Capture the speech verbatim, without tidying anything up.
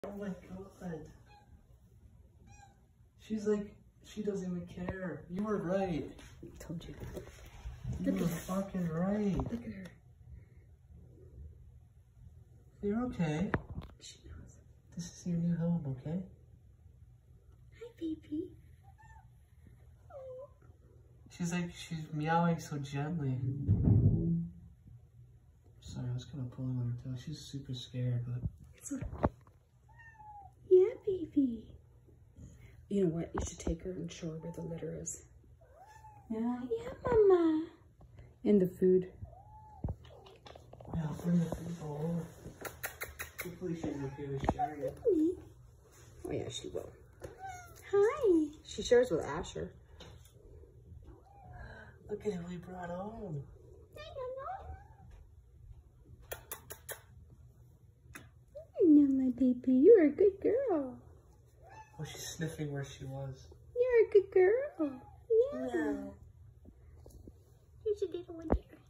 Oh my god. She's like, she doesn't even care. You were right. I told you. You Look were at her. fucking right. Look at her. You're okay. She knows. This is your new home, okay? Hi, baby. She's like, she's meowing so gently. Sorry, I was kind of pulling on her tail. She's super scared, but... It's okay. Yeah, baby. You know what? You should take her and show her where the litter is. Yeah? Yeah, mama. And the food. Yeah, I'll bring the food all over. Hopefully she's okay with sharing it. Oh, yeah, she will. Hi. She shares with Asher. Look at who we brought home. No, my baby. You're a good girl. Oh, she's sniffing where she was. You're a good girl. Yeah. Yeah. Here's a little one there.